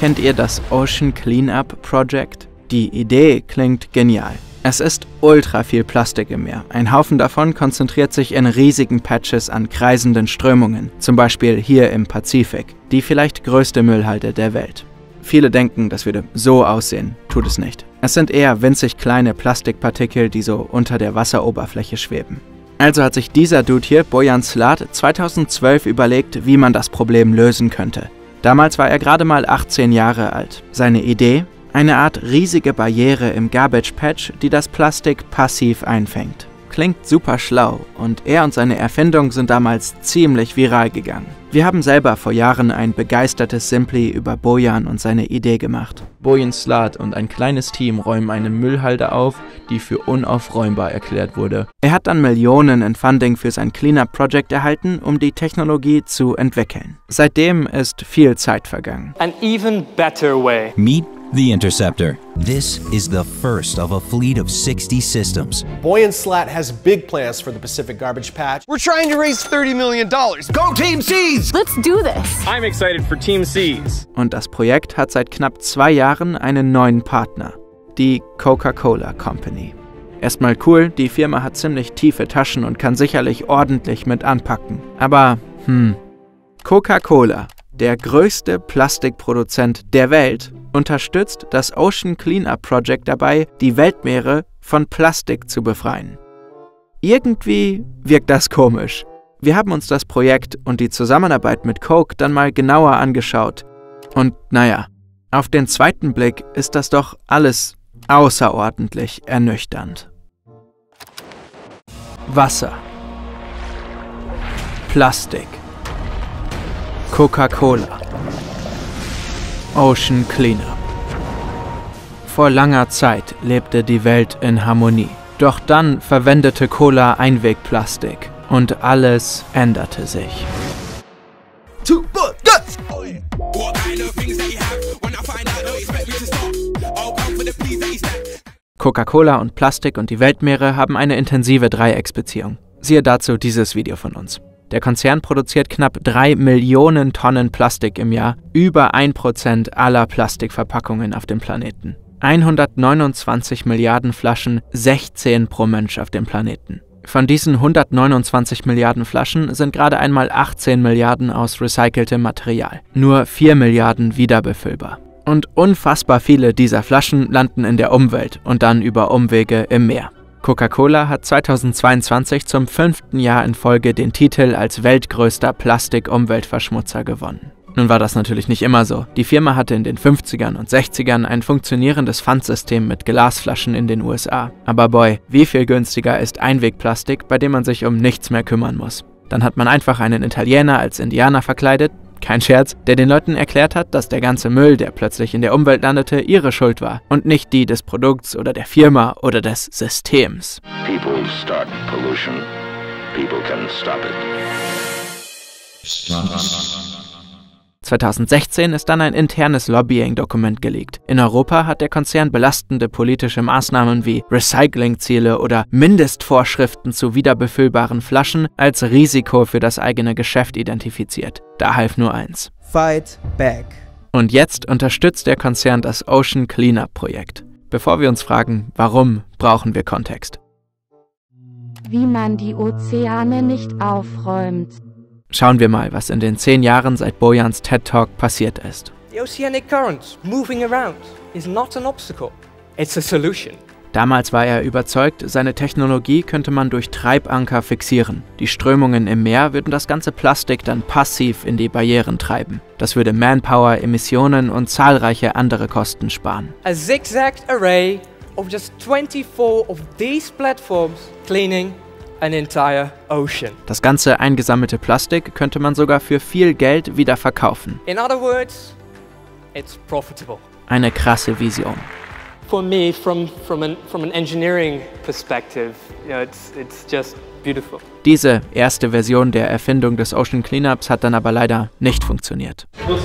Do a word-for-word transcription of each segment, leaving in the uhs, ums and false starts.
Kennt ihr das Ocean Cleanup Project? Die Idee klingt genial. Es ist ultra viel Plastik im Meer. Ein Haufen davon konzentriert sich in riesigen Patches an kreisenden Strömungen, zum Beispiel hier im Pazifik, die vielleicht größte Müllhalde der Welt. Viele denken, das würde so aussehen, tut es nicht. Es sind eher winzig kleine Plastikpartikel, die so unter der Wasseroberfläche schweben. Also hat sich dieser Dude hier, Bojan Slat, zweitausendzwölf überlegt, wie man das Problem lösen könnte. Damals war er gerade mal achtzehn Jahre alt. Seine Idee? Eine Art riesige Barriere im Garbage Patch, die das Plastik passiv einfängt. Klingt super schlau und er und seine Erfindung sind damals ziemlich viral gegangen. Wir haben selber vor Jahren ein begeistertes Simply über Bojan und seine Idee gemacht. Bojan Slat und ein kleines Team räumen eine Müllhalde auf, die für unaufräumbar erklärt wurde. Er hat dann Millionen in Funding für sein Cleanup-Project erhalten, um die Technologie zu entwickeln. Seitdem ist viel Zeit vergangen. An even better way. Meet the Interceptor. This is the first of a fleet of sixty systems. Bojan Slat has big plans for the Pacific Garbage Patch. We're trying to raise thirty million dollars. Go Team C's! Let's do this! I'm excited for Team C's. Und das Projekt hat seit knapp zwei Jahren einen neuen Partner, die Coca-Cola Company. Erstmal cool, die Firma hat ziemlich tiefe Taschen und kann sicherlich ordentlich mit anpacken. Aber, hm, Coca-Cola, der größte Plastikproduzent der Welt, unterstützt das Ocean Cleanup Project dabei, die Weltmeere von Plastik zu befreien. Irgendwie wirkt das komisch. Wir haben uns das Projekt und die Zusammenarbeit mit Coke dann mal genauer angeschaut. Und naja, auf den zweiten Blick ist das doch alles außerordentlich ernüchternd. Wasser. Plastik. Coca-Cola. Ocean Cleanup. Vor langer Zeit lebte die Welt in Harmonie. Doch dann verwendete Cola Einwegplastik und alles änderte sich. Coca-Cola und Plastik und die Weltmeere haben eine intensive Dreiecksbeziehung. Siehe dazu dieses Video von uns. Der Konzern produziert knapp drei Millionen Tonnen Plastik im Jahr, über ein Prozent aller Plastikverpackungen auf dem Planeten. hundertneunundzwanzig Milliarden Flaschen, sechzehn pro Mensch auf dem Planeten. Von diesen hundertneunundzwanzig Milliarden Flaschen sind gerade einmal achtzehn Milliarden aus recyceltem Material, nur vier Milliarden wiederbefüllbar. Und unfassbar viele dieser Flaschen landen in der Umwelt und dann über Umwege im Meer. Coca-Cola hat zweitausendzweiundzwanzig zum fünften Jahr in Folge den Titel als weltgrößter Plastik-Umweltverschmutzer gewonnen. Nun war das natürlich nicht immer so. Die Firma hatte in den fünfzigern und sechzigern ein funktionierendes Pfandsystem mit Glasflaschen in den U S A. Aber boy, wie viel günstiger ist Einwegplastik, bei dem man sich um nichts mehr kümmern muss. Dann hat man einfach einen Italiener als Indianer verkleidet, kein Scherz, der den Leuten erklärt hat, dass der ganze Müll, der plötzlich in der Umwelt landete, ihre Schuld war und nicht die des Produkts oder der Firma oder des Systems. People start pollution. People can stop it. zweitausendsechzehn ist dann ein internes Lobbying-Dokument geleakt. In Europa hat der Konzern belastende politische Maßnahmen wie Recyclingziele oder Mindestvorschriften zu wiederbefüllbaren Flaschen als Risiko für das eigene Geschäft identifiziert. Da half nur eins: Fight back. Und jetzt unterstützt der Konzern das Ocean Cleanup Projekt. Bevor wir uns fragen, warum, brauchen wir Kontext. Wie man die Ozeane nicht aufräumt. Schauen wir mal, was in den zehn Jahren seit Bojans TED-Talk passiert ist. The oceanic current moving around is not an obstacle. It's a solution. Damals war er überzeugt, seine Technologie könnte man durch Treibanker fixieren. Die Strömungen im Meer würden das ganze Plastik dann passiv in die Barrieren treiben. Das würde Manpower, Emissionen und zahlreiche andere Kosten sparen. A zigzagged array of just twenty-four of these platforms cleaning an entire ocean. Das ganze eingesammelte Plastik könnte man sogar für viel Geld wieder verkaufen. In other words, it's profitable. Eine krasse Vision. For me, from from an from an engineering perspective, you know, it's it's just beautiful. Diese erste Version der Erfindung des Ocean Cleanups hat dann aber leider nicht funktioniert.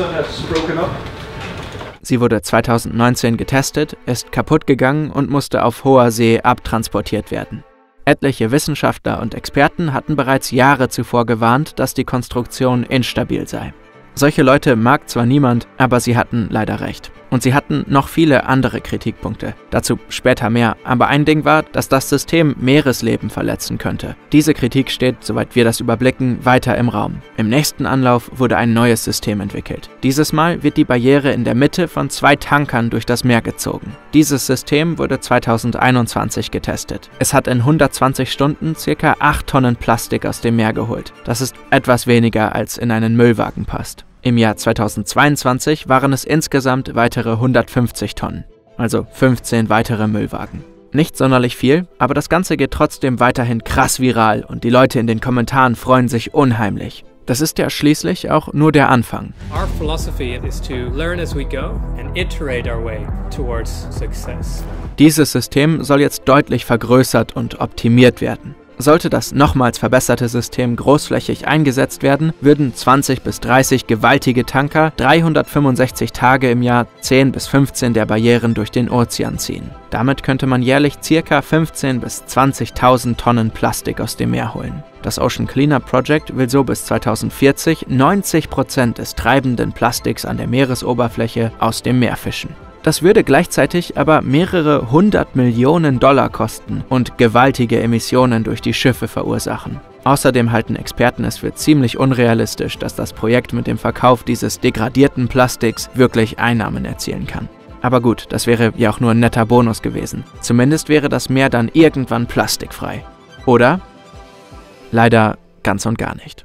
Sie wurde zweitausendneunzehn getestet, ist kaputt gegangen und musste auf hoher See abtransportiert werden. Etliche Wissenschaftler und Experten hatten bereits Jahre zuvor gewarnt, dass die Konstruktion instabil sei. Solche Leute mag zwar niemand, aber sie hatten leider recht. Und sie hatten noch viele andere Kritikpunkte. Dazu später mehr. Aber ein Ding war, dass das System Meeresleben verletzen könnte. Diese Kritik steht, soweit wir das überblicken, weiter im Raum. Im nächsten Anlauf wurde ein neues System entwickelt. Dieses Mal wird die Barriere in der Mitte von zwei Tankern durch das Meer gezogen. Dieses System wurde zweitausendeinundzwanzig getestet. Es hat in hundertzwanzig Stunden ca. acht Tonnen Plastik aus dem Meer geholt. Das ist etwas weniger, als in einen Müllwagen passt. Im Jahr zweitausendzweiundzwanzig waren es insgesamt weitere hundertfünfzig Tonnen, also fünfzehn weitere Müllwagen. Nicht sonderlich viel, aber das Ganze geht trotzdem weiterhin krass viral und die Leute in den Kommentaren freuen sich unheimlich. Das ist ja schließlich auch nur der Anfang. Our philosophy is to learn as we go and iterate our way towards success. Dieses System soll jetzt deutlich vergrößert und optimiert werden. Sollte das nochmals verbesserte System großflächig eingesetzt werden, würden zwanzig bis dreißig gewaltige Tanker dreihundertfünfundsechzig Tage im Jahr zehn bis fünfzehn der Barrieren durch den Ozean ziehen. Damit könnte man jährlich ca. fünfzehntausend bis zwanzigtausend Tonnen Plastik aus dem Meer holen. Das Ocean Cleanup Project will so bis zweitausendvierzig neunzig Prozent des treibenden Plastiks an der Meeresoberfläche aus dem Meer fischen. Das würde gleichzeitig aber mehrere hundert Millionen Dollar kosten und gewaltige Emissionen durch die Schiffe verursachen. Außerdem halten Experten es für ziemlich unrealistisch, dass das Projekt mit dem Verkauf dieses degradierten Plastiks wirklich Einnahmen erzielen kann. Aber gut, das wäre ja auch nur ein netter Bonus gewesen. Zumindest wäre das Meer dann irgendwann plastikfrei. Oder? Leider ganz und gar nicht.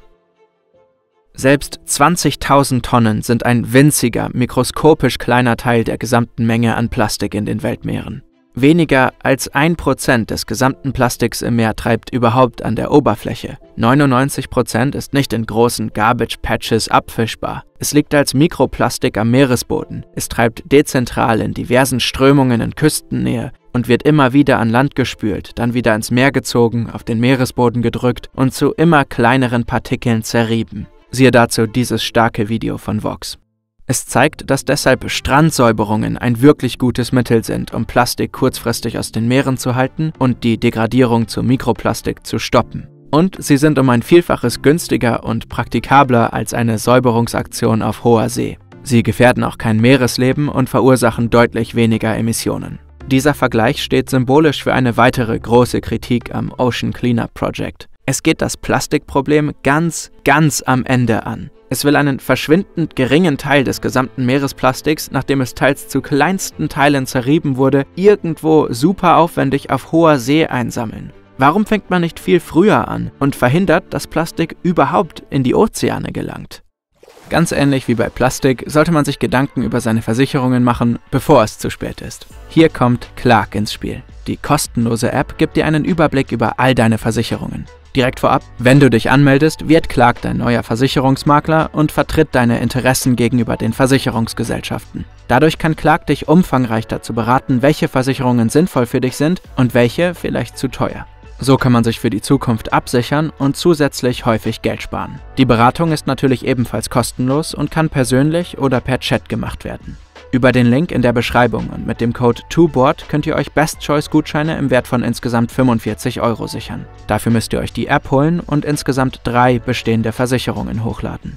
Selbst zwanzigtausend Tonnen sind ein winziger, mikroskopisch kleiner Teil der gesamten Menge an Plastik in den Weltmeeren. Weniger als ein Prozent des gesamten Plastiks im Meer treibt überhaupt an der Oberfläche. neunundneunzig Prozent ist nicht in großen Garbage Patches abfischbar. Es liegt als Mikroplastik am Meeresboden. Es treibt dezentral in diversen Strömungen in Küstennähe und wird immer wieder an Land gespült, dann wieder ins Meer gezogen, auf den Meeresboden gedrückt und zu immer kleineren Partikeln zerrieben. Siehe dazu dieses starke Video von Vox. Es zeigt, dass deshalb Strandsäuberungen ein wirklich gutes Mittel sind, um Plastik kurzfristig aus den Meeren zu halten und die Degradierung zu Mikroplastik zu stoppen. Und sie sind um ein Vielfaches günstiger und praktikabler als eine Säuberungsaktion auf hoher See. Sie gefährden auch kein Meeresleben und verursachen deutlich weniger Emissionen. Dieser Vergleich steht symbolisch für eine weitere große Kritik am Ocean Cleanup Project. Es geht das Plastikproblem ganz, ganz am Ende an. Es will einen verschwindend geringen Teil des gesamten Meeresplastiks, nachdem es teils zu kleinsten Teilen zerrieben wurde, irgendwo super aufwendig auf hoher See einsammeln. Warum fängt man nicht viel früher an und verhindert, dass Plastik überhaupt in die Ozeane gelangt? Ganz ähnlich wie bei Plastik sollte man sich Gedanken über seine Versicherungen machen, bevor es zu spät ist. Hier kommt Clark ins Spiel. Die kostenlose App gibt dir einen Überblick über all deine Versicherungen. Direkt vorab, wenn du dich anmeldest, wird Clark dein neuer Versicherungsmakler und vertritt deine Interessen gegenüber den Versicherungsgesellschaften. Dadurch kann Clark dich umfangreich dazu beraten, welche Versicherungen sinnvoll für dich sind und welche vielleicht zu teuer. So kann man sich für die Zukunft absichern und zusätzlich häufig Geld sparen. Die Beratung ist natürlich ebenfalls kostenlos und kann persönlich oder per Chat gemacht werden. Über den Link in der Beschreibung und mit dem Code TwoBoard könnt ihr euch Best Choice Gutscheine im Wert von insgesamt fünfundvierzig Euro sichern. Dafür müsst ihr euch die App holen und insgesamt drei bestehende Versicherungen hochladen.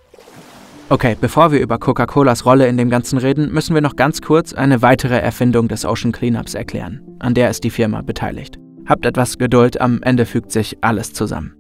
Okay, bevor wir über Coca-Colas Rolle in dem Ganzen reden, müssen wir noch ganz kurz eine weitere Erfindung des Ocean Cleanups erklären. An der ist die Firma beteiligt. Habt etwas Geduld, am Ende fügt sich alles zusammen.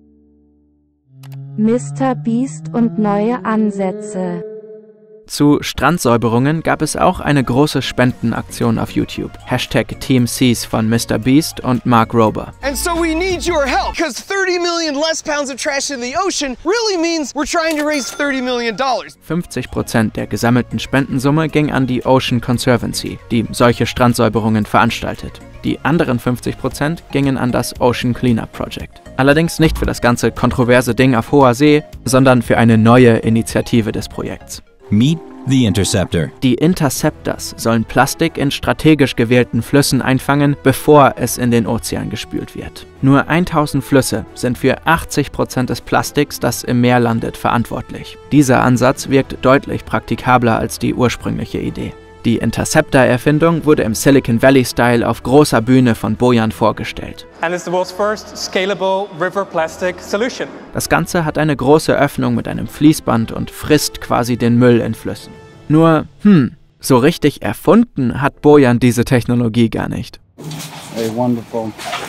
Mister Beast und neue Ansätze. Zu Strandsäuberungen gab es auch eine große Spendenaktion auf YouTube. Hashtag Team Seas von Mister Beast und Mark Rober. And so we need your help, because thirty million less pounds of trash in the ocean really means we're trying to raise thirty million dollars. fünfzig Prozent der gesammelten Spendensumme ging an die Ocean Conservancy, die solche Strandsäuberungen veranstaltet. Die anderen fünfzig Prozent gingen an das Ocean Cleanup Project. Allerdings nicht für das ganze kontroverse Ding auf hoher See, sondern für eine neue Initiative des Projekts. Meet the Interceptor. Die Interceptors sollen Plastik in strategisch gewählten Flüssen einfangen, bevor es in den Ozean gespült wird. Nur tausend Flüsse sind für achtzig Prozent des Plastiks, das im Meer landet, verantwortlich. Dieser Ansatz wirkt deutlich praktikabler als die ursprüngliche Idee. Die Interceptor-Erfindung wurde im Silicon Valley-Style auf großer Bühne von Bojan vorgestellt. And it's the world's first scalable river plastic solution. Das Ganze hat eine große Öffnung mit einem Fließband und frisst quasi den Müll in Flüssen. Nur, hm, so richtig erfunden hat Bojan diese Technologie gar nicht. A wonderful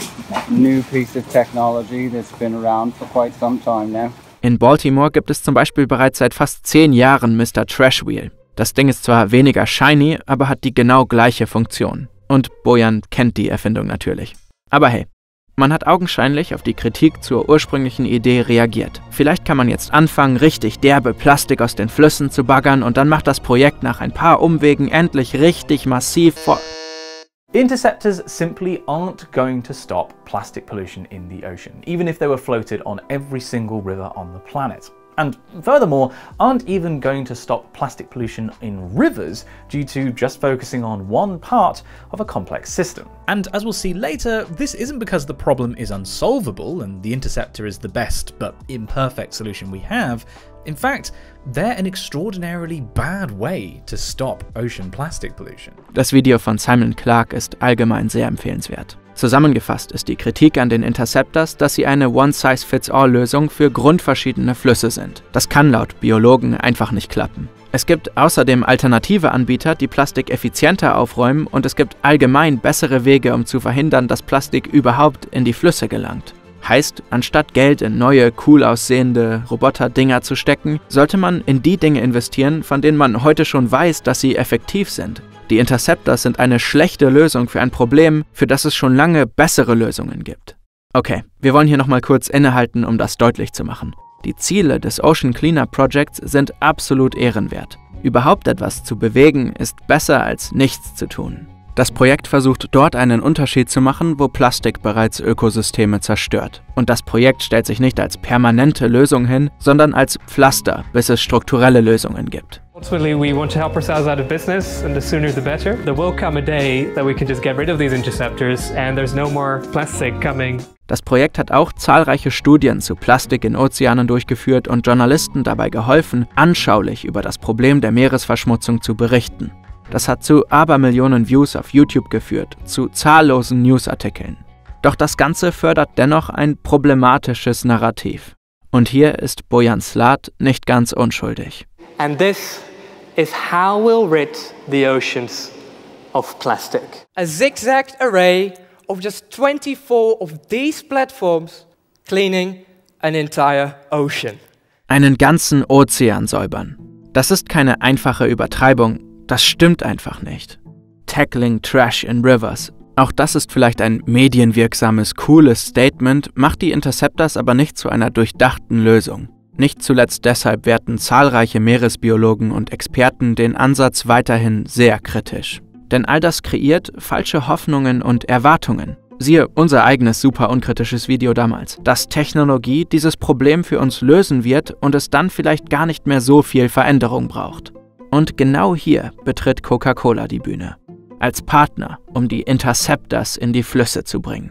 new piece of technology that's been around for quite some time now. In Baltimore gibt es zum Beispiel bereits seit fast zehn Jahren Mister Trash Wheel. Das Ding ist zwar weniger shiny, aber hat die genau gleiche Funktion. Und Bojan kennt die Erfindung natürlich. Aber hey, man hat augenscheinlich auf die Kritik zur ursprünglichen Idee reagiert. Vielleicht kann man jetzt anfangen, richtig derbe Plastik aus den Flüssen zu baggern und dann macht das Projekt nach ein paar Umwegen endlich richtig massiv vor... Interceptors simply aren't going to stop plastic pollution in the ocean, even if they were floated on every single river on the planet. And furthermore, aren't even going to stop plastic pollution in rivers due to just focusing on one part of a complex system. And as we'll see later, this isn't because the problem is unsolvable and the Interceptor is the best but imperfect solution we have. In fact, they're an extraordinarily bad way to stop ocean plastic pollution. Das Video von Simon Clark ist allgemein sehr empfehlenswert. Zusammengefasst ist die Kritik an den Interceptors, dass sie eine One-Size-Fits-All-Lösung für grundverschiedene Flüsse sind. Das kann laut Biologen einfach nicht klappen. Es gibt außerdem alternative Anbieter, die Plastik effizienter aufräumen, und es gibt allgemein bessere Wege, um zu verhindern, dass Plastik überhaupt in die Flüsse gelangt. Heißt, anstatt Geld in neue, cool aussehende Roboter-Dinger zu stecken, sollte man in die Dinge investieren, von denen man heute schon weiß, dass sie effektiv sind. Die Interceptors sind eine schlechte Lösung für ein Problem, für das es schon lange bessere Lösungen gibt. Okay, wir wollen hier nochmal kurz innehalten, um das deutlich zu machen. Die Ziele des Ocean Cleanup Projects sind absolut ehrenwert. Überhaupt etwas zu bewegen ist besser als nichts zu tun. Das Projekt versucht dort einen Unterschied zu machen, wo Plastik bereits Ökosysteme zerstört. Und das Projekt stellt sich nicht als permanente Lösung hin, sondern als Pflaster, bis es strukturelle Lösungen gibt. Ultimately, we want to help ourselves out of business, and the sooner the better. There will come a day that we can just get rid of these interceptors and there's no more plastic coming. Das Projekt hat auch zahlreiche Studien zu Plastik in Ozeanen durchgeführt und Journalisten dabei geholfen, anschaulich über das Problem der Meeresverschmutzung zu berichten. Das hat zu Abermillionen Views auf YouTube geführt, zu zahllosen Newsartikeln. Doch das Ganze fördert dennoch ein problematisches Narrativ. Und hier ist Bojan Slat nicht ganz unschuldig. And this is how we'll rid the oceans of plastic. A zigzagged array of just twenty-four of these platforms cleaning an entire ocean. Einen ganzen Ozean säubern. Das ist keine einfache Übertreibung, das stimmt einfach nicht. Tackling Trash in Rivers. Auch das ist vielleicht ein medienwirksames, cooles Statement, macht die Interceptors aber nicht zu einer durchdachten Lösung. Nicht zuletzt deshalb werten zahlreiche Meeresbiologen und Experten den Ansatz weiterhin sehr kritisch. Denn all das kreiert falsche Hoffnungen und Erwartungen. Siehe unser eigenes super unkritisches Video damals, dass Technologie dieses Problem für uns lösen wird und es dann vielleicht gar nicht mehr so viel Veränderung braucht. Und genau hier betritt Coca-Cola die Bühne. Als Partner, um die Interceptors in die Flüsse zu bringen.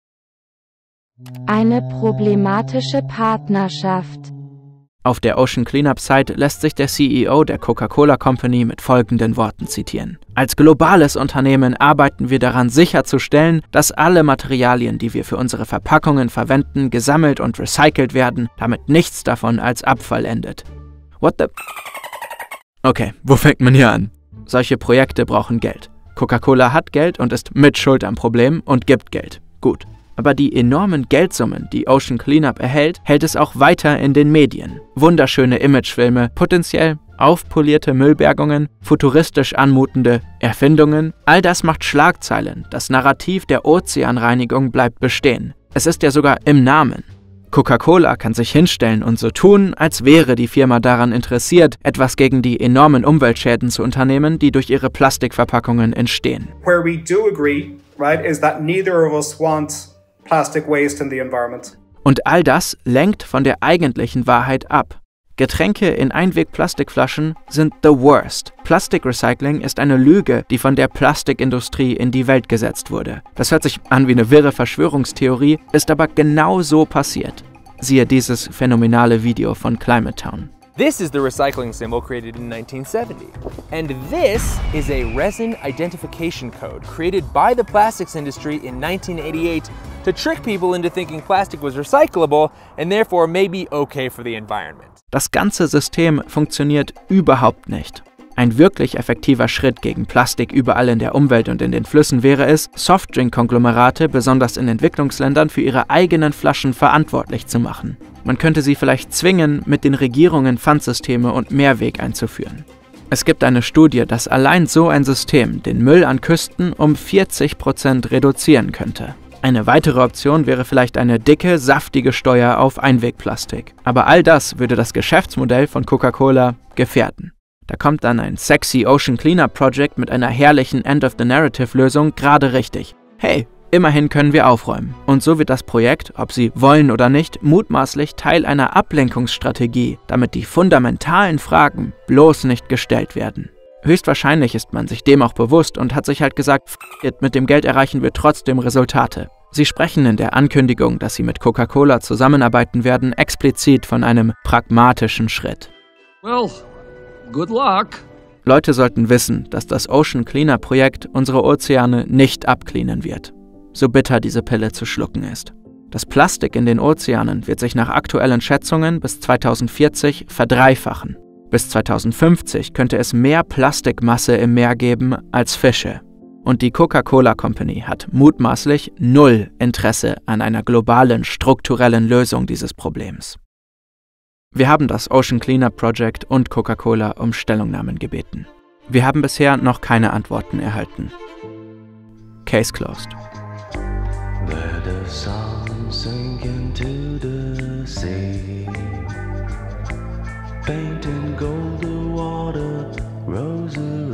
Eine problematische Partnerschaft. Auf der Ocean Cleanup Site lässt sich der C E O der Coca-Cola Company mit folgenden Worten zitieren. Als globales Unternehmen arbeiten wir daran sicherzustellen, dass alle Materialien, die wir für unsere Verpackungen verwenden, gesammelt und recycelt werden, damit nichts davon als Abfall endet. What the... Okay, wo fängt man hier an? Solche Projekte brauchen Geld. Coca-Cola hat Geld und ist mit schuld am Problem und gibt Geld. Gut. Aber die enormen Geldsummen, die Ocean Cleanup erhält, hält es auch weiter in den Medien. Wunderschöne Imagefilme, potenziell aufpolierte Müllbergungen, futuristisch anmutende Erfindungen. All das macht Schlagzeilen. Das Narrativ der Ozeanreinigung bleibt bestehen. Es ist ja sogar im Namen. Coca-Cola kann sich hinstellen und so tun, als wäre die Firma daran interessiert, etwas gegen die enormen Umweltschäden zu unternehmen, die durch ihre Plastikverpackungen entstehen. Where we do agree, right, is that neither of us want plastic waste in the environment. Und all das lenkt von der eigentlichen Wahrheit ab. Getränke in Einweg-Plastikflaschen sind the worst. Plastikrecycling ist eine Lüge, die von der Plastikindustrie in die Welt gesetzt wurde. Das hört sich an wie eine wirre Verschwörungstheorie, ist aber genau so passiert. Siehe dieses phänomenale Video von Climate Town. This is the recycling symbol created in nineteen seventy. And this is a resin identification code created by the plastics industry in nineteen eighty-eight to trick people into thinking plastic was recyclable and therefore maybe okay for the environment. Das ganze System funktioniert überhaupt nicht. Ein wirklich effektiver Schritt gegen Plastik überall in der Umwelt und in den Flüssen wäre es, Softdrink-Konglomerate, besonders in Entwicklungsländern, für ihre eigenen Flaschen verantwortlich zu machen. Man könnte sie vielleicht zwingen, mit den Regierungen Pfandsysteme und Mehrweg einzuführen. Es gibt eine Studie, dass allein so ein System den Müll an Küsten um vierzig Prozent reduzieren könnte. Eine weitere Option wäre vielleicht eine dicke, saftige Steuer auf Einwegplastik. Aber all das würde das Geschäftsmodell von Coca-Cola gefährden. Da kommt dann ein sexy Ocean Cleanup Project mit einer herrlichen End-of-the-Narrative-Lösung gerade richtig. Hey, immerhin können wir aufräumen. Und so wird das Projekt, ob sie wollen oder nicht, mutmaßlich Teil einer Ablenkungsstrategie, damit die fundamentalen Fragen bloß nicht gestellt werden. Höchstwahrscheinlich ist man sich dem auch bewusst und hat sich halt gesagt, f*** it, mit dem Geld erreichen wir trotzdem Resultate. Sie sprechen in der Ankündigung, dass sie mit Coca-Cola zusammenarbeiten werden, explizit von einem pragmatischen Schritt. Well, good luck. Leute sollten wissen, dass das Ocean Cleaner Projekt unsere Ozeane nicht abcleanen wird, so bitter diese Pille zu schlucken ist. Das Plastik in den Ozeanen wird sich nach aktuellen Schätzungen bis zweitausendvierzig verdreifachen. Bis zweitausendfünfzig könnte es mehr Plastikmasse im Meer geben als Fische. Und die Coca-Cola Company hat mutmaßlich null Interesse an einer globalen, strukturellen Lösung dieses Problems. Wir haben das Ocean Cleanup Project und Coca-Cola um Stellungnahmen gebeten. Wir haben bisher noch keine Antworten erhalten. Case closed. Let the sun sink into the sea. Paint in gold the water, roses